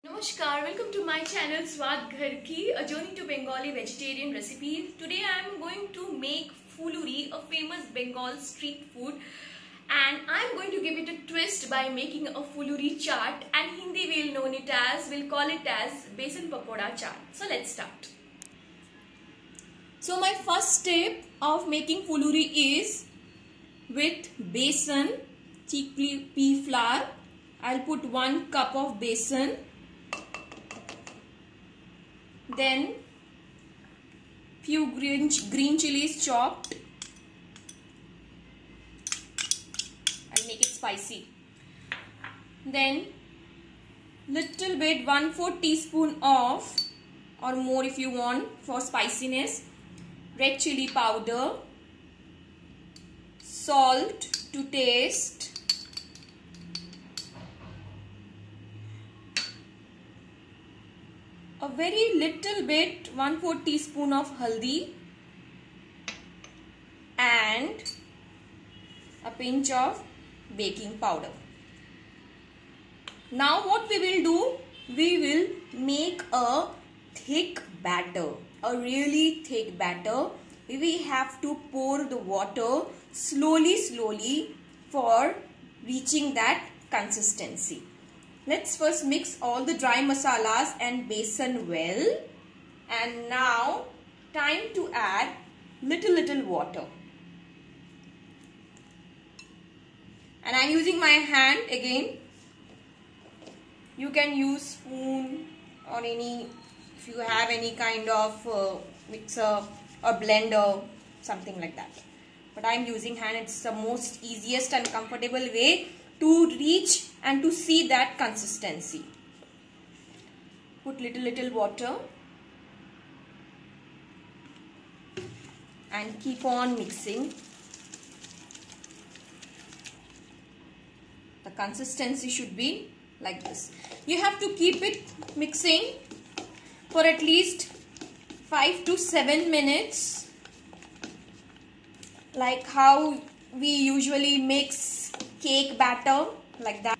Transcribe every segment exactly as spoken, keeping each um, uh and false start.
Namaskar, welcome to my channel Swad Ghar Ki, a journey to Bengali vegetarian recipes. Today I am going to make fuluri, a famous Bengal street food, and I am going to give it a twist by making a fuluri chaat, and Hindi we'll know it as, we'll call it as besan pakoda chaat. So let's start. So my first step of making fuluri is with besan, chickpea flour. I'll put one cup of besan. Then few green, green chilies chopped. I'll make it spicy. Then little bit one fourth teaspoon of, or more if you want for spiciness, red chili powder, salt to taste, a very little bit one fourth teaspoon of haldi, and a pinch of baking powder. Now what we will do, we will make a thick batter, a really thick batter. We have to pour the water slowly slowly for reaching that consistency. Let's first mix all the dry masalas and besan well, and now time to add little little water, and I'm using my hand again. You can use spoon or any, if you have any kind of uh, mixer or blender, something like that, but I'm using hand. It's the most easiest and comfortable way to reach and to see that consistency. Put little little water and keep on mixing. The consistency should be like this. You have to keep it mixing for at least five to seven minutes, like how we usually mix cake batter, like that.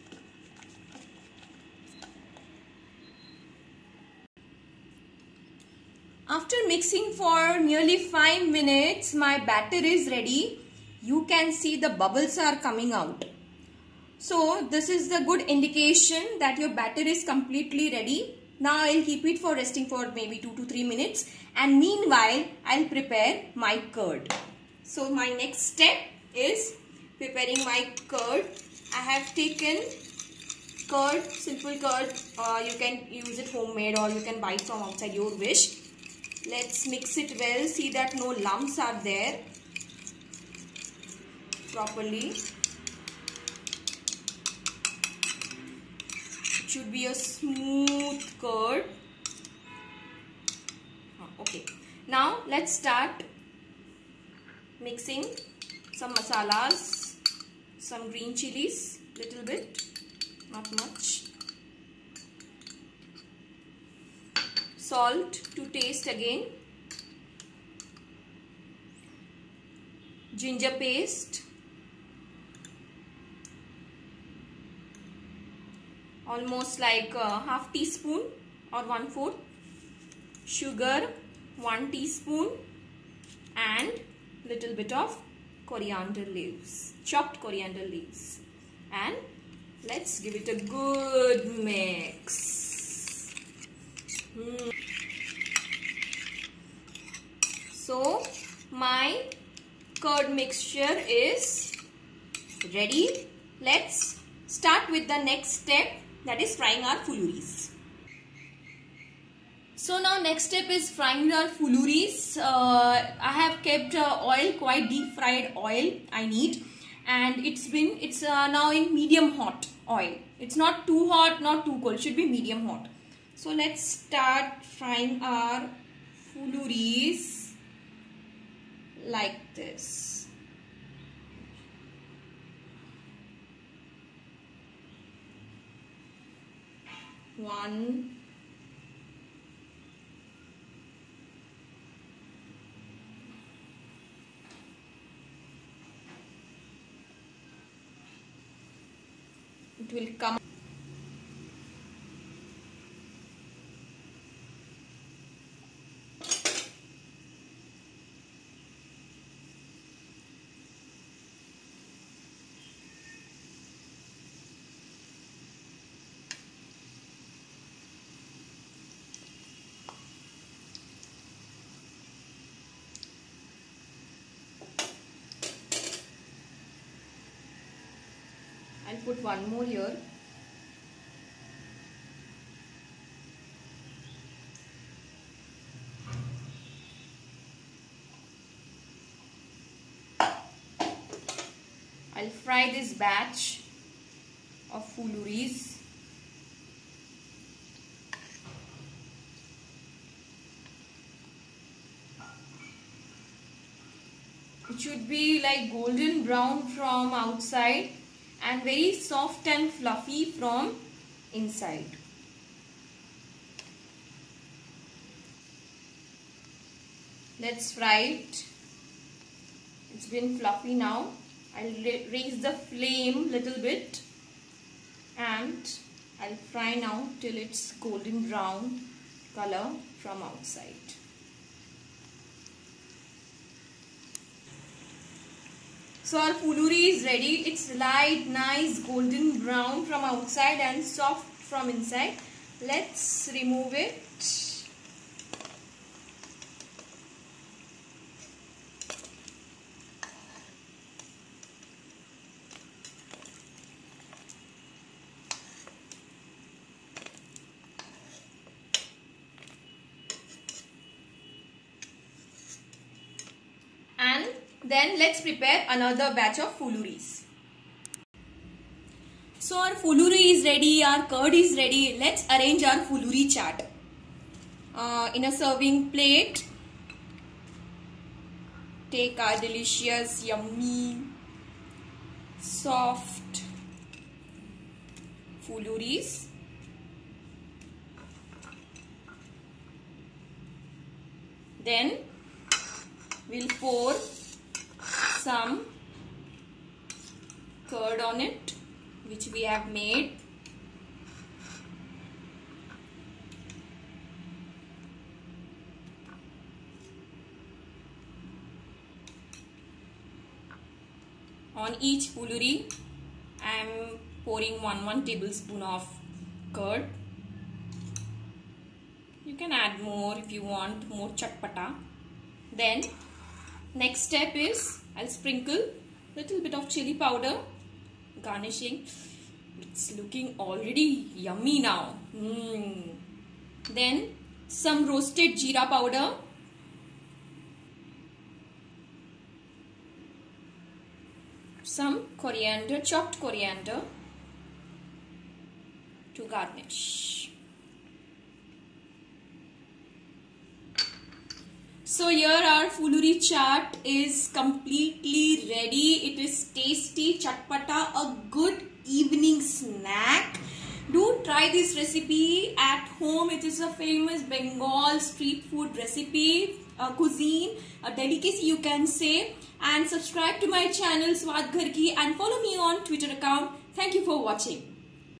After mixing for nearly five minutes, my batter is ready. You can see the bubbles are coming out. So this is the good indication that your batter is completely ready. Now I'll keep it for resting for maybe two to three minutes, and meanwhile I'll prepare my curd. So my next step is preparing my curd. I have taken curd, simple curd. Uh, you can use it homemade or you can buy it from outside, your wish. Let's mix it well. See that no lumps are there properly. It should be a smooth curd. Okay. Now let's start mixing some masalas. Some green chilies, little bit, not much. Salt to taste again. Ginger paste. Almost like a half teaspoon or one fourth. Sugar, one teaspoon, and little bit of coriander leaves, chopped coriander leaves, and let's give it a good mix. Mm. So my curd mixture is ready. Let's start with the next step, that is frying our fuluris. So now next step is frying our fuluris. Uh, I have kept uh, oil, quite deep fried oil I need, and it's been it's uh, now in medium hot oil. It's not too hot, not too cold. It should be medium hot. So let's start frying our fuluris like this. One. It will come. I'll put one more here. I'll fry this batch of fuluris. It should be like golden brown from outside and very soft and fluffy from inside. Let's fry it. It's been fluffy now. I'll raise the flame little bit and I'll fry now till it's golden brown color from outside. So our fuluri is ready. It's light, nice golden brown from outside and soft from inside. Let's remove it. And then let's prepare another batch of fuluris. So our fuluri is ready, our curd is ready. Let's arrange our fuluri chaat. Uh, in a serving plate, take our delicious, yummy, soft fuluris. Then we'll pour some curd on it, which we have made. On each fuluri, I am pouring one one tablespoon of curd. You can add more if you want more chatpata. Then next step is I'll sprinkle little bit of chili powder, garnishing. It's looking already yummy now. Mm. Then some roasted jeera powder, some coriander, chopped coriander to garnish. So here our fuluri chaat is completely ready. It is tasty, chatpata, a good evening snack. Do try this recipe at home. It is a famous Bengal street food recipe, a cuisine, a delicacy you can say. And subscribe to my channel Swad Ghar Ki and follow me on Twitter account. Thank you for watching.